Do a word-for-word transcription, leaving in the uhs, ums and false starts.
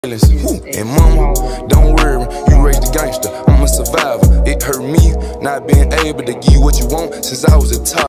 And mama, don't worry, you raised a gangster, I'm a survivor. It hurt me not being able to give you what you want since I was a top.